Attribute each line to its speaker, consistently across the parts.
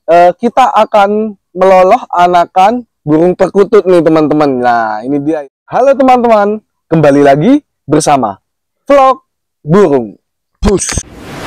Speaker 1: kita akan meloloh anakan burung perkutut nih teman-teman. Nah ini dia. Halo teman-teman, kembali lagi bersama vlog burung. Push.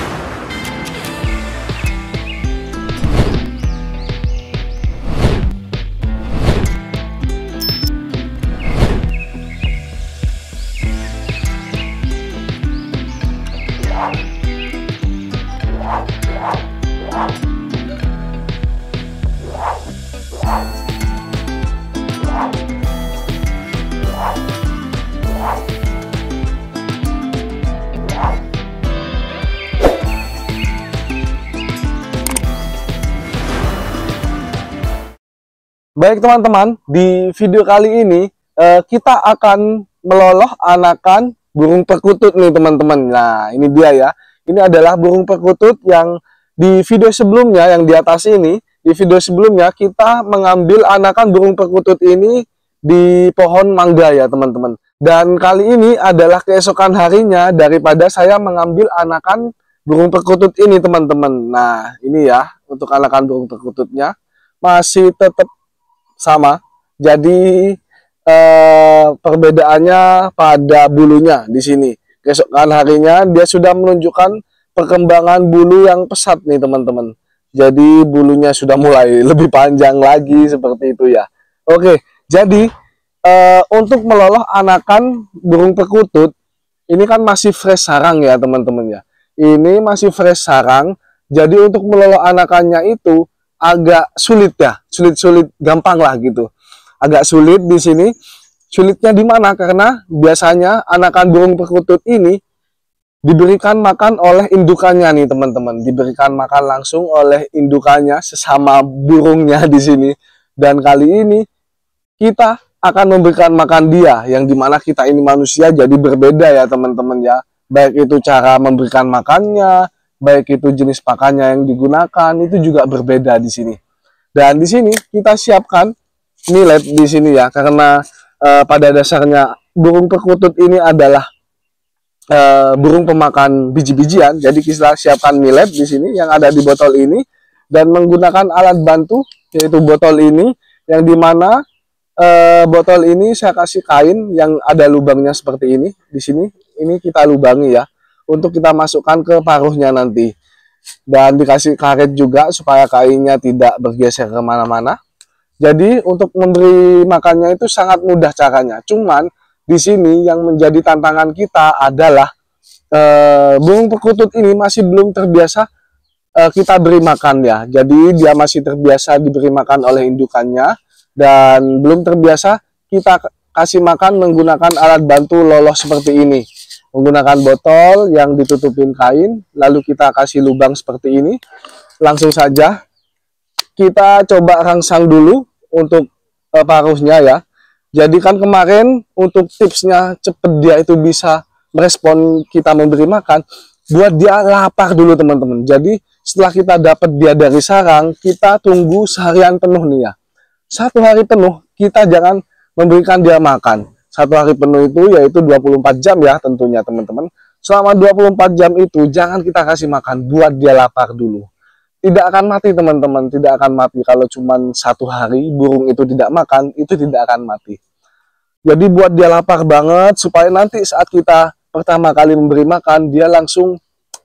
Speaker 1: Baik teman-teman, di video kali ini kita akan meloloh anakan burung perkutut nih teman-teman. Nah ini dia ya, ini adalah burung perkutut yang di video sebelumnya, yang di atas ini. Di video sebelumnya kita mengambil anakan burung perkutut ini di pohon mangga ya teman-teman. Dan kali ini adalah keesokan harinya daripada saya mengambil anakan burung perkutut ini teman-teman. Nah ini ya, untuk anakan burung perkututnya masih tetap sama, jadi perbedaannya pada bulunya di sini. Keesokan harinya dia sudah menunjukkan perkembangan bulu yang pesat nih teman-teman. Jadi bulunya sudah mulai lebih panjang lagi seperti itu ya. Oke, jadi untuk meloloh anakan burung perkutut ini kan masih fresh sarang ya teman-teman ya. Ini masih fresh sarang, jadi untuk meloloh anakannya itu agak sulit ya, sulit gampang lah gitu. Agak sulit di sini. Sulitnya di mana? Karena biasanya anakan burung perkutut ini diberikan makan oleh indukannya nih teman-teman. Diberikan makan langsung oleh indukannya sesama burungnya di sini. Dan kali ini kita akan memberikan makan dia, yang dimana kita ini manusia jadi berbeda ya teman-teman ya. Baik itu cara memberikan makannya, baik itu jenis pakannya yang digunakan, itu juga berbeda di sini. Dan di sini kita siapkan millet di sini ya, karena pada dasarnya burung perkutut ini adalah burung pemakan biji-bijian. Jadi kita siapkan millet di sini yang ada di botol ini, dan menggunakan alat bantu yaitu botol ini, yang dimana botol ini saya kasih kain yang ada lubangnya seperti ini. Di sini ini kita lubangi ya, untuk kita masukkan ke paruhnya nanti. Dan dikasih karet juga supaya kainnya tidak bergeser kemana-mana. Jadi untuk memberi makannya itu sangat mudah caranya. Cuman di sini yang menjadi tantangan kita adalah burung perkutut ini masih belum terbiasa kita beri makan ya. Jadi dia masih terbiasa diberi makan oleh indukannya, dan belum terbiasa kita kasih makan menggunakan alat bantu lolos seperti ini. Menggunakan botol yang ditutupin kain, lalu kita kasih lubang seperti ini. Langsung saja kita coba rangsang dulu untuk paruhnya ya. Jadi kan kemarin untuk tipsnya cepet dia itu bisa merespon kita memberi makan, buat dia lapar dulu teman-teman. Jadi setelah kita dapat dia dari sarang, kita tunggu seharian penuh nih ya. 1 hari penuh kita jangan memberikan dia makan. 1 hari penuh itu yaitu 24 jam ya tentunya teman-teman. Selama 24 jam itu jangan kita kasih makan, buat dia lapar dulu. Tidak akan mati teman-teman, tidak akan mati. Kalau cuma 1 hari burung itu tidak makan, itu tidak akan mati. Jadi buat dia lapar banget, supaya nanti saat kita pertama kali memberi makan, dia langsung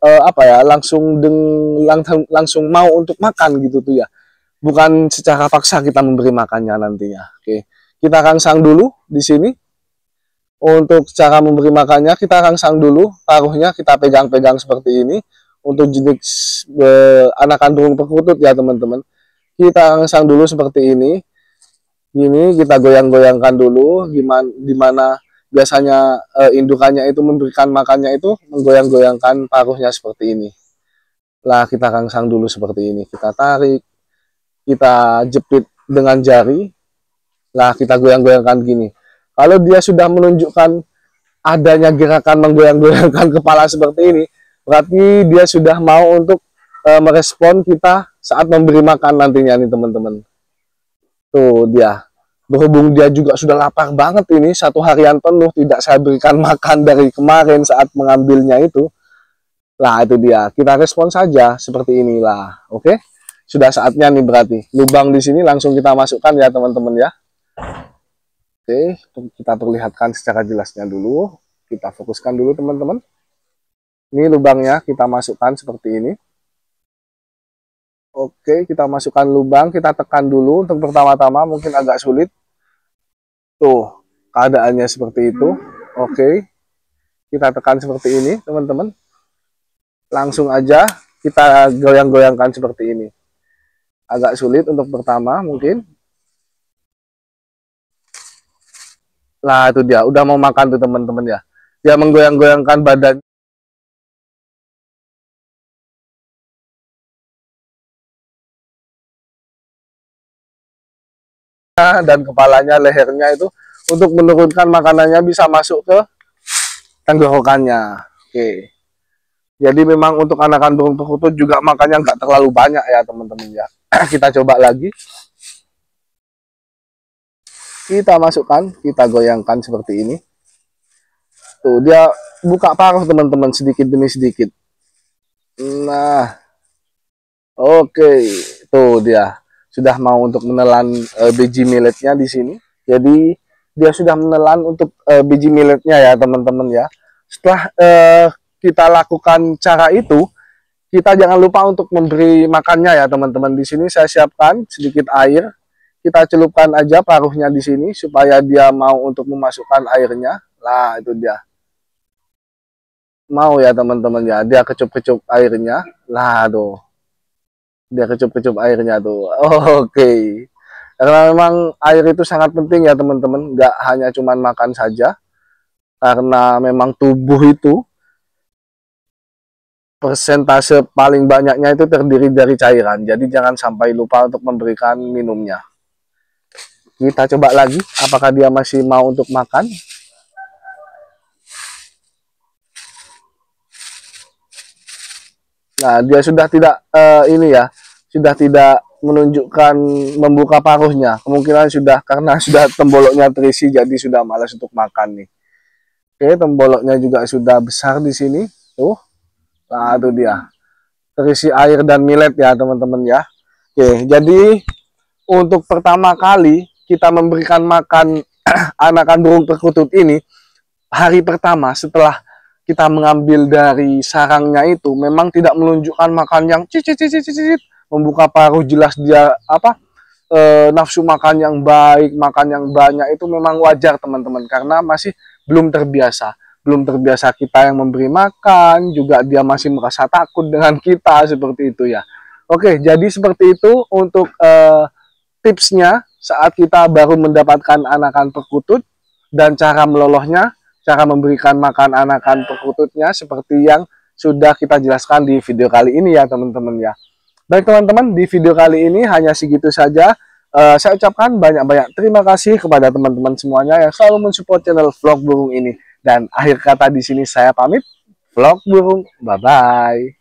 Speaker 1: langsung mau untuk makan gitu tuh ya. Bukan secara paksa kita memberi makannya nantinya. Oke, kita rangsang dulu di sini. Untuk cara memberi makannya kita rangsang dulu paruhnya, kita pegang-pegang seperti ini. Untuk jenis anakan burung perkutut ya teman-teman, kita rangsang dulu seperti ini. Ini kita goyang-goyangkan dulu, dimana biasanya indukannya itu memberikan makannya itu menggoyang-goyangkan paruhnya seperti ini. Lah kita rangsang dulu seperti ini, kita tarik, kita jepit dengan jari. Lah kita goyang-goyangkan gini. Kalau dia sudah menunjukkan adanya gerakan menggoyang-goyangkan kepala seperti ini, berarti dia sudah mau untuk merespon kita saat memberi makan nantinya nih teman-teman. Tuh dia. Berhubung dia juga sudah lapar banget ini, 1 harian penuh tidak saya berikan makan dari kemarin saat mengambilnya itu. Lah itu dia, kita respon saja seperti inilah. Oke. sudah saatnya nih berarti. Lubang di sini langsung kita masukkan ya teman-teman ya. Oke, kita perlihatkan secara jelasnya dulu. Kita fokuskan dulu teman-teman. Ini lubangnya kita masukkan seperti ini. Oke, kita masukkan lubang, kita tekan dulu untuk pertama-tama, mungkin agak sulit. Tuh, keadaannya seperti itu. Oke, kita tekan seperti ini teman-teman. Langsung aja kita goyang-goyangkan seperti ini. Agak sulit untuk pertama mungkin. Nah, itu dia, udah mau makan tuh teman-teman ya. Dia menggoyang-goyangkan badan. Dan kepalanya, lehernya itu untuk menurunkan makanannya bisa masuk ke tenggorokannya. Oke. Jadi memang untuk anakan burung perkutut juga makannya nggak terlalu banyak ya teman-teman ya. Kita coba lagi. Kita masukkan, kita goyangkan seperti ini. Tuh, dia buka paruh teman-teman sedikit demi sedikit. Nah, oke, tuh dia sudah mau untuk menelan biji milletnya di sini. Jadi dia sudah menelan untuk biji milletnya ya teman-teman ya. Setelah kita lakukan cara itu, kita jangan lupa untuk memberi makannya ya teman-teman. Di sini saya siapkan sedikit air. Kita celupkan aja paruhnya di sini supaya dia mau untuk memasukkan airnya. Nah, itu dia. Mau ya teman-teman ya, dia kecup-kecup airnya. Lah, tuh. Dia kecup-kecup airnya tuh. Oke. Karena memang air itu sangat penting ya teman-teman. Nggak hanya cuman makan saja. Karena memang tubuh itu persentase paling banyaknya itu terdiri dari cairan. Jadi jangan sampai lupa untuk memberikan minumnya. Kita coba lagi, apakah dia masih mau untuk makan? Nah, dia sudah tidak ini ya, sudah tidak menunjukkan membuka paruhnya. Kemungkinan sudah karena sudah temboloknya terisi, jadi sudah malas untuk makan nih. Oke, temboloknya juga sudah besar di sini. Tuh, nah itu dia, terisi air dan millet ya teman-teman ya. Oke, jadi untuk pertama kali kita memberikan makan anakan burung perkutut ini, hari pertama setelah kita mengambil dari sarangnya itu memang tidak menunjukkan makan yang cicit membuka paruh, jelas dia apa nafsu makan yang baik, makan yang banyak itu memang wajar teman-teman, karena masih belum terbiasa kita yang memberi makan, juga dia masih merasa takut dengan kita seperti itu ya. Oke, jadi seperti itu untuk tipsnya saat kita baru mendapatkan anakan perkutut dan cara melolosnya, cara memberikan makan anakan perkututnya seperti yang sudah kita jelaskan di video kali ini ya teman-teman ya. Baik teman-teman, di video kali ini hanya segitu saja. Saya ucapkan banyak-banyak terima kasih kepada teman-teman semuanya yang selalu mensupport channel vlog burung ini. Dan akhir kata di sini saya pamit, vlog burung, bye-bye.